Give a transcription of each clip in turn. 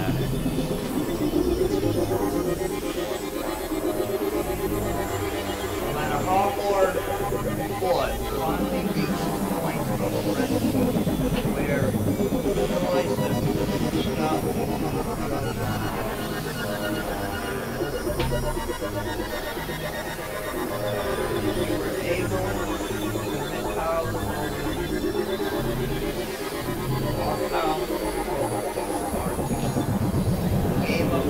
No matter how hard you fought, finally reached the point of rescue, where the noise that stopped you were able to commit power gave up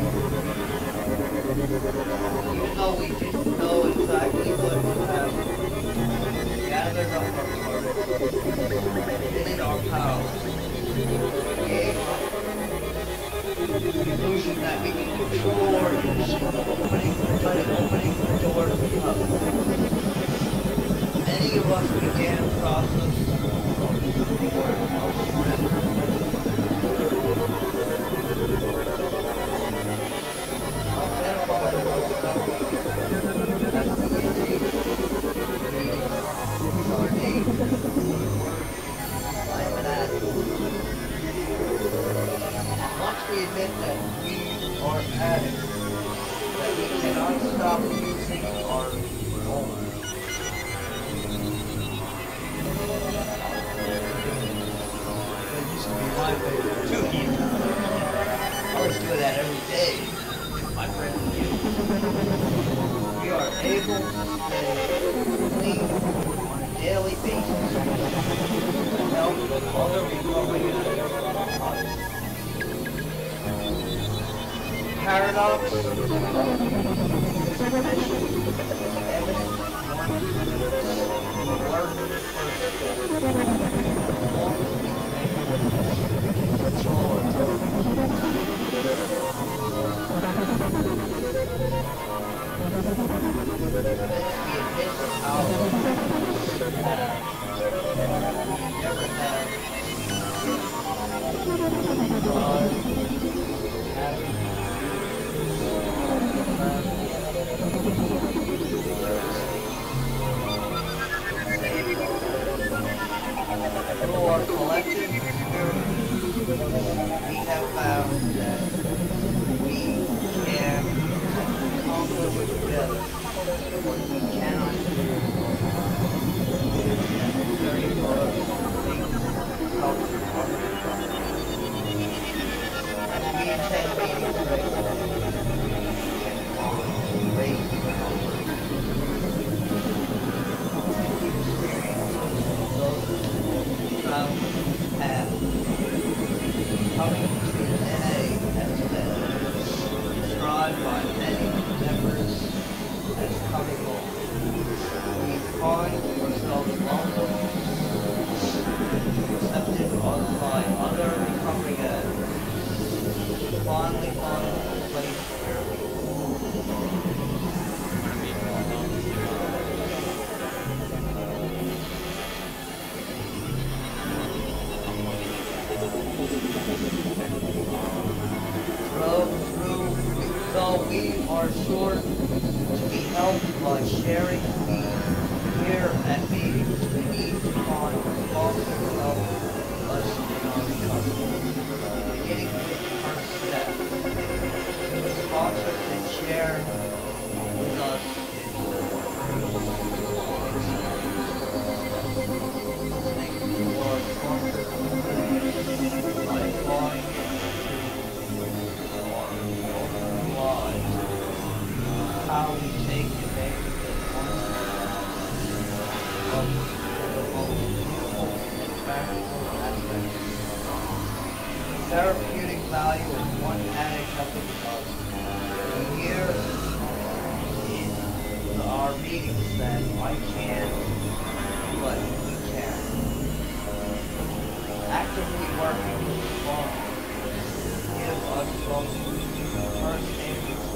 even though we didn't know exactly what would happen. We gathered up our courage, committed our power, gave up the illusion that we can control our opening the door to heaven. Many of us began a process of surrender. Once we admit that we are addicts, that we cannot stop using our phone. It used to be my favorite too. I was doing that every day. My friend and you. We are able to stay clean on a daily basis and help other recovery addicts. Paradox is evident once you learn the first step. Control it. Never have through our collective experience, we have found that we can accomplish together what we cannot do. Necessary for us to think, help, our as we attend meetings regularly, and raise coming to NA has been described by many members as coming home. We find ourselves welcome, accepted by other recovery addicts, finally find a place where we though we are sure to be helped by sharing here at meetings, we need to find sponsors to help us in our recovery. Beginning with the first step. Sponsors that share with us listening to our sponsors by applying how we take advantage of the most beautiful and practical aspects. The therapeutic value of one addict helping us. We hear in our meetings that I can't, but we can. Actively working with the sponsor give us both first-hand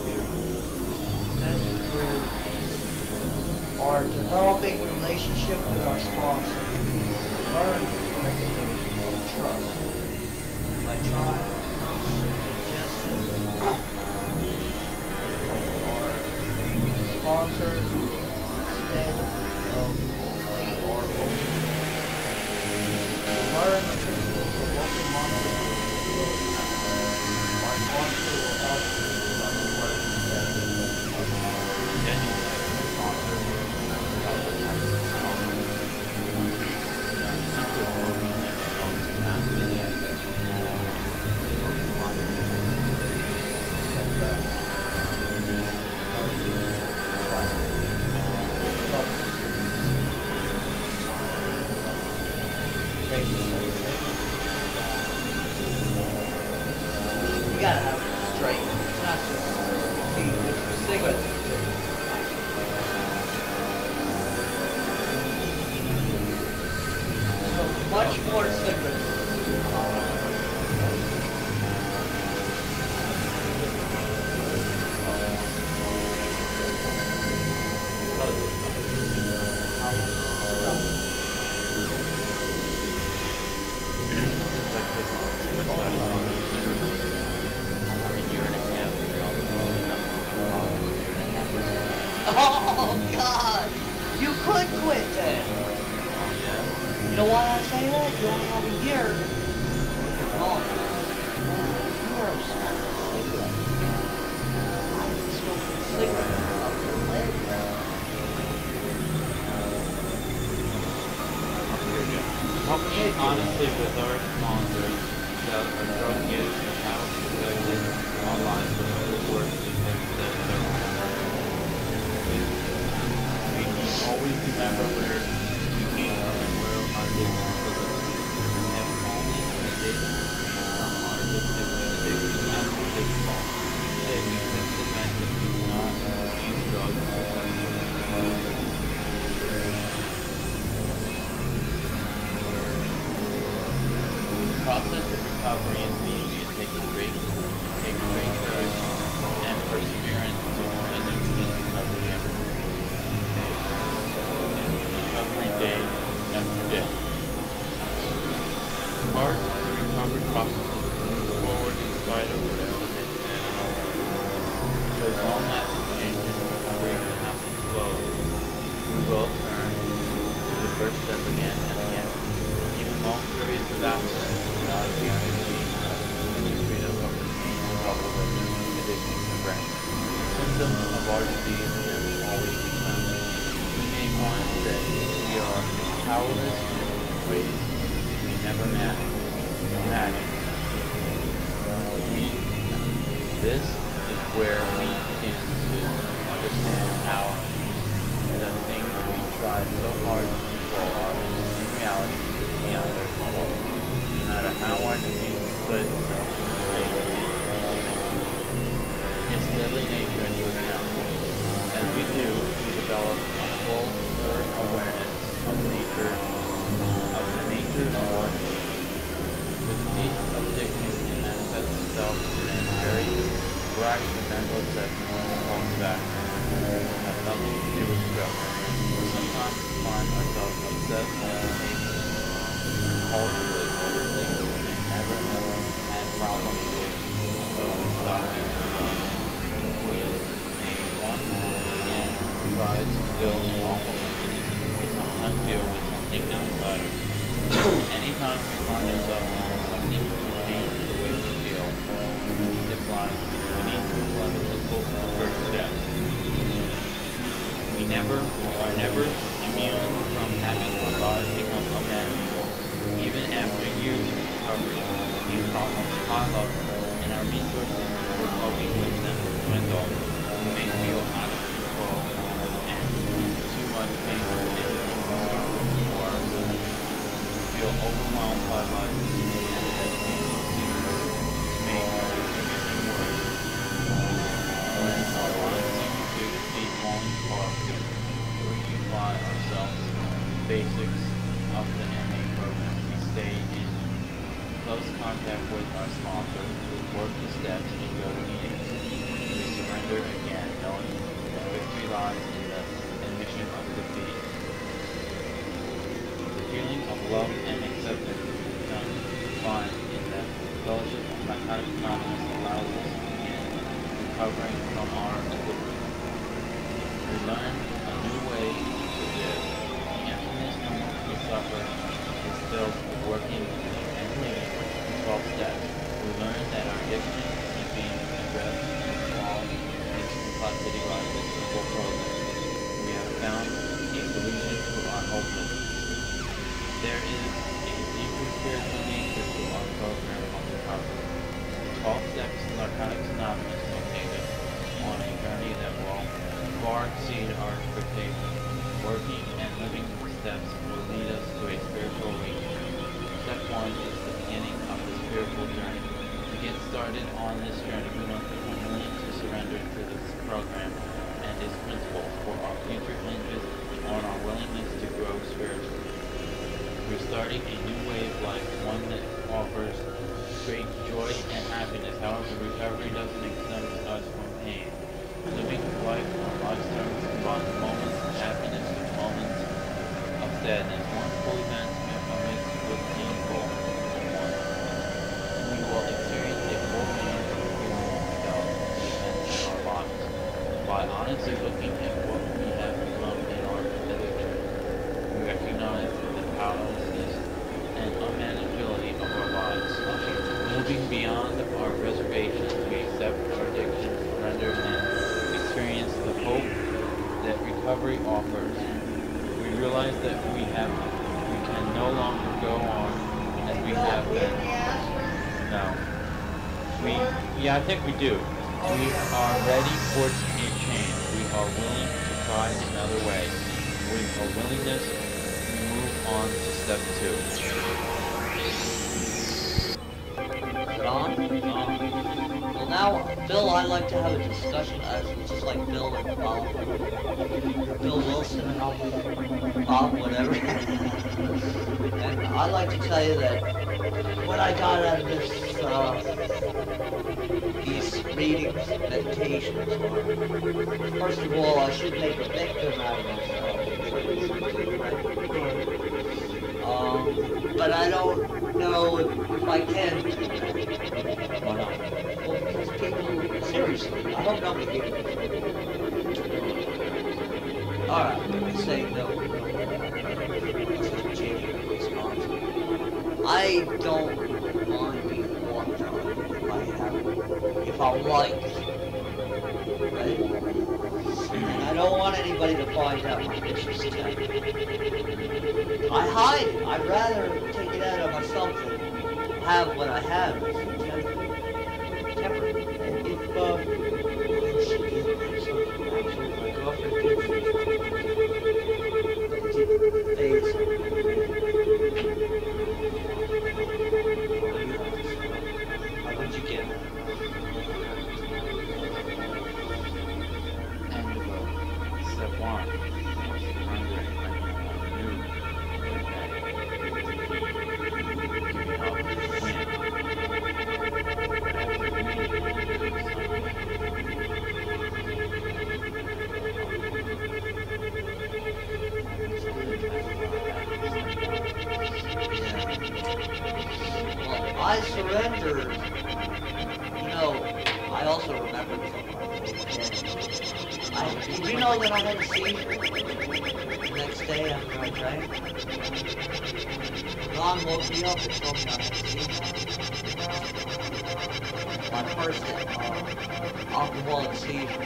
our developing relationship with our sponsor. Learn to trust by trying suggestions or sponsors instead of only or only. Learn the principles of local monitoring. gotta have it straight. It's not just cigarettes. So much more cigarettes. Oh God! You could quit then. You know why I say that? You only have a year. Oh, you are smoking cigarettes up your leg. Honestly, with our sponsors, our drug use and how it's protected online for the work because we always remember where we came from and where our different have only limited our different mistakes and mistakes that we implement and do not use drugs. The process of recovery is easy to take great courage and perseverance to continue recovery day after day. Part of the recovery process is to move forward in spite of whatever may stand in our way. Because long-lasting changes in recovery can happen slowly. We will turn to the first step again and again. Even long periods of absence do not guarantee freedom from the pain and trouble that addiction can bring. Symptoms of our disease can always return. We may want to say we are powerless in ways we never imagined. This is where we begin to understand how the things we try so hard to control are in reality beyond our control. No matter how our disease puts its deadly nature into account. As we do, we develop a fuller awareness of the nature of our disease. The disease of addiction can manifest itself in a very variety of mental assessments and false factors that have nothing to do with drugs. Sometimes we find ourselves obsessed and maybe compulsively over things we never had problems with, so we stop using drugs. We may once again try to feel normal. We sometimes feel with something outside of us. Anytime we find ourselves doing something to change the way we feel, it's like we need to implement the first step. We are never immune from having our body become unmanageable. Even after years of recovery, these problems pile up and our resources for coping with them dwindle. We may feel out of control and too much pain or feel overwhelmed by life and hesitate to make everything worse. When our lives seem to be falling apart, we apply ourselves the basics of the MA program. We stay in close contact with our sponsor, work the steps, and go to meetings. We surrender again, knowing that victory lies in the admission of defeat. The feeling of love and acceptance become defined in the fellowship of Narcotics Anonymous allows us to begin recovering from our addiction. We learn a new way to live. The emptiness from which we suffer is filled with working and living the 12 steps. We learn that our addiction is being addressed and all its complexity lies in simple programs. We have found a solution to our hopelessness. There is a deeper spiritual nature to our program of recovery. The 12 steps of Narcotics Anonymous will take us on a journey that will far exceed our expectations. Working and living the steps will lead us to a spiritual awakening. Step 1 is the beginning of the spiritual journey. To get started, started on this journey, we must become willing to surrender to this program and its principles, for our future hinges on our willingness to grow spiritually. We're starting a new way of life, one that offers great joy and happiness. However, recovery doesn't exempt us from pain. Living life on life's terms combines moments of happiness with moments of sadness. One full event are mixed with painful ones. We will experience a full range of feelings about the events of our lives. By honestly looking at what we have become in our literature, we recognize the powerlessness and unmanageability of our lives. Moving beyond our reservations, we accept our addictions, surrender, and experience the hope that recovery offers. We realize that we can no longer go on as we have been. No. I think we do. We are ready for a change. We are willing to try another way. With a willingness, we move on to step 2. Well now, Bill, I'd like to have a discussion as just like Bill and Bob. Bill Wilson and Bob, whatever. And I'd like to tell you that what I got out of this, these readings, meditations, are, first of all, I should make a victim out of myself. But I don't know if I can. Why not? Well, because people, seriously, I don't know what you do. Alright, I'm saying no. That's a response. I don't mind being walked on if I like it. Right? And I don't want anybody to find out my vicious temper. I hide it. I'd rather take it out of myself than have what I have as a temper. And if, she gave me something, actually, my girlfriend gives me days. How would you get it? And step 1. I surrendered. You know, I also remembered something. Did you know that I had a seizure the next day after I drank? Ron woke me up and told me I had a seizure. My first alcoholic seizure.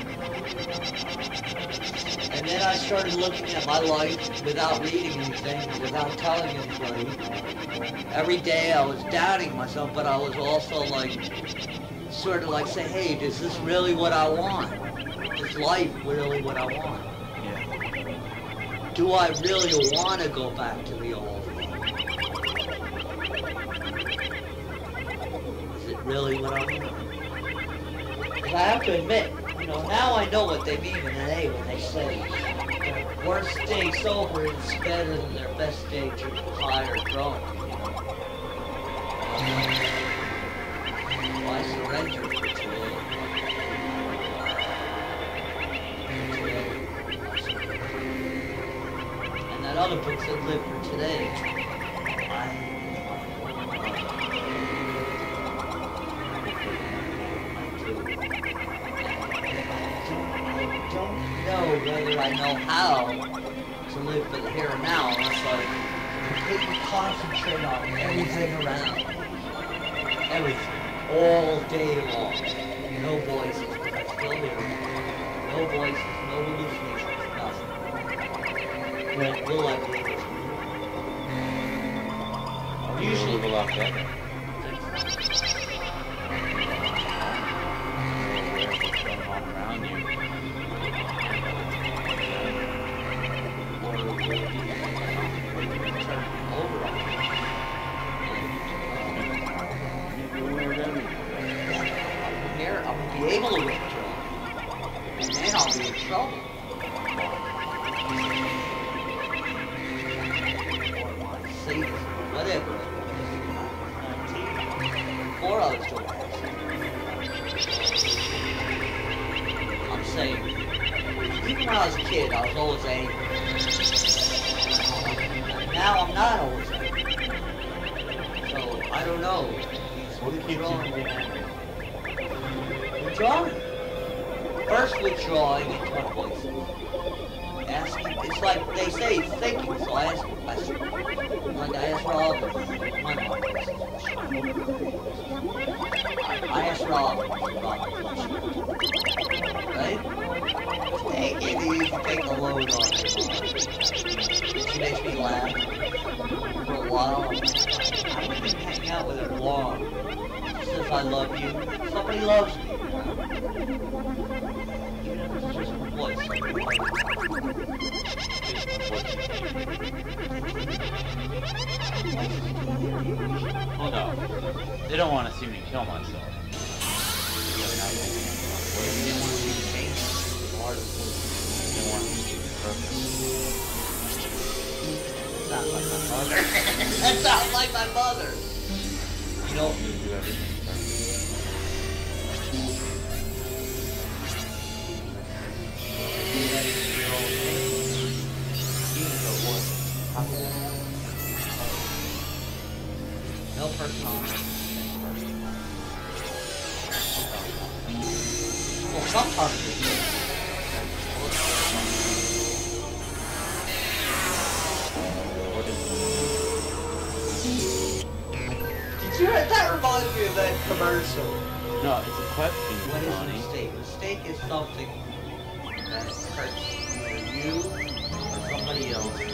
And then I started looking at my life without reading anything, without telling anybody. Every day I was doubting myself, but I was also like, sort of like say, hey, is this really what I want? Is life really what I want? Yeah. Do I really want to go back to the old life? Is it really what I want? Because I have to admit, you know, now I know what they mean in AA when they say their worst day sober is better than their best day high or drunk. I surrender for today. And that other book said live for today. I don't know whether I know how to live for the here and now unless I completely concentrate on everything around. Everything. All day long. No voices, but I still hear them. No voices, no hallucinations, nothing. When will I be able to? Usually a lot better. Around you. be able to withdraw. And then I'll be in trouble. Or my sadism, whatever it was. Before I was doing that. I'm saying, even when I was a kid, I was always angry. Now I'm not always angry. So, I don't know. What keeps you from being angry? Withdrawing. First withdrawing into my voice. Asking, it's like they say, thinking, so I ask a question. Like I asked Rob, my mom I asked Rob about my question. Right? Take it easy, take the load off. She makes me laugh for a while. I wouldn't even hang out with her long. She says I love you. Somebody loves me. Even if it's just my voice. Oh no. They don't want to see me kill myself. What if you didn't want to see the change? They want me to be perfect. That sounds like my mother. That sounds like my mother. You know, You do everything perfect. no personality. Well, sometimes it's good. That reminds me of that commercial. No, it's a question, What is a Johnny. mistake? Mistake is something that hurts either you or somebody else.